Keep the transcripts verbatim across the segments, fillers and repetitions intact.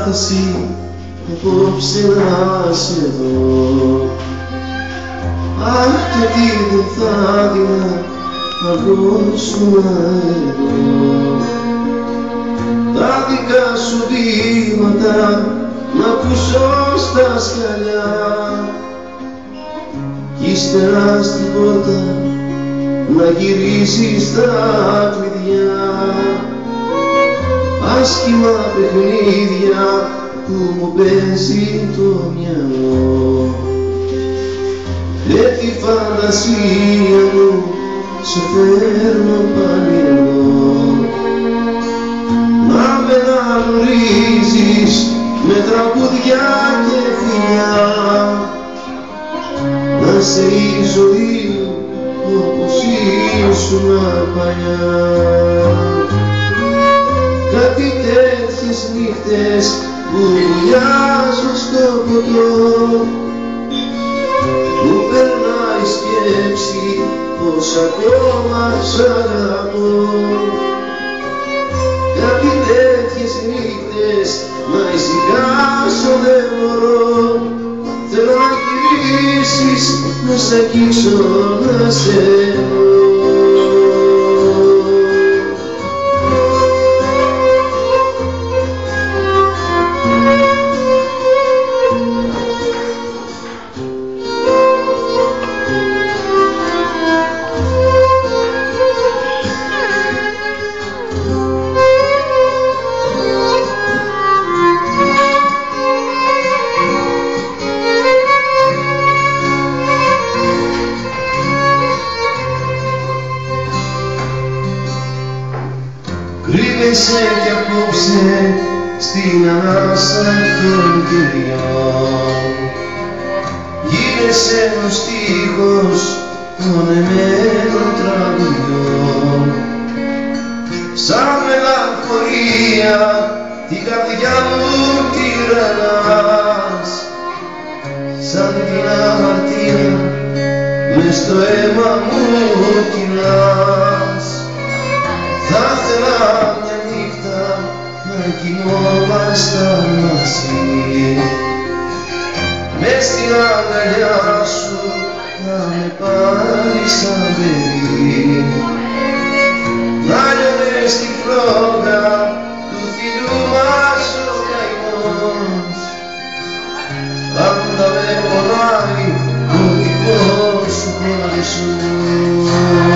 διάθεση απόψε να σε δω. Αχ, γιατί δεν θα δίνα ακόμα εδώ τα δικά σου βήματα να ακούσω στα σκαλιά κι ύστερα στην πόρτα να γυρίσεις τα κλειδιά. Άσχημα παιχνίδια που μου παίζει το μυαλό με τη φαντασία μου σε φέρνω πάλι εδώ να με αναγνωρίζεις με τραγουδιά και φιλιά να σε η ζωή μου όπως ήσουν παλιά. Κάτι τέτοιες νύχτες που βουλιάζω στο ποτό μου περνάει σκέψη πως ακόμα σ' αγαπώ. Κάτι τέτοιες νύχτες να ησυχάσω δεν μπορώ. Θέλω να γυρίσεις, να σ' αγγίξω, να σε δω. Κρύβεσαι κι απόψε στην ανάσα των κεριών. Γίνεσαι ο στίχος των εμένων τραγουδιών. Σαν μελαγχολία την καρδιά μου τυραννάς. Σαν την αμαρτία μες στο αίμα μου κυλάς. Θα ήθελα μια νύχτα να κοιμόμασταν μαζί. Μες στην αγκαλιά σου να με πάρεις σαν παιδί. Να λιώνες τη φλόγα του φιλού μας ο καημός. Πάντα με πονάει ο δικός σου χωρισμός.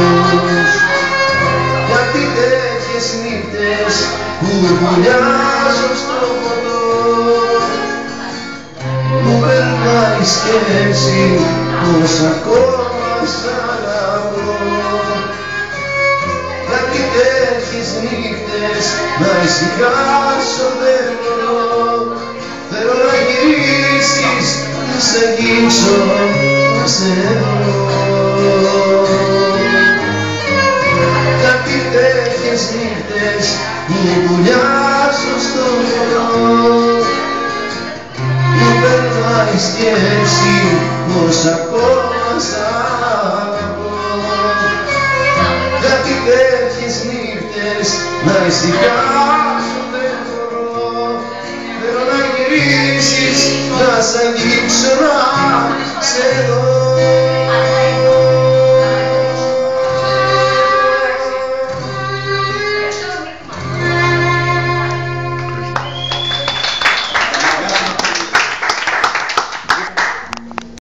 Γιατί τέτοιες νύχτες που βουλιάζω στο ποτό μου περνάει σκέψη πως ακόμα σ' αγαπώ. Γιατί τέτοιες νύχτες να ησυχάσω δεν μπορώ. Θέλω να γυρίσεις, να σ' αγγίξω, να σε δω. Τέτοιες νύχτες που βουλιάζω στο μυαλό μου περνάει σκέψη πως ακόμα σ' αγαπώ. Γιατί τέτοιες νύχτες να ησυχάσω δεν μπορώ. Θέλω να γυρίσεις, να σ' αγγίξω, να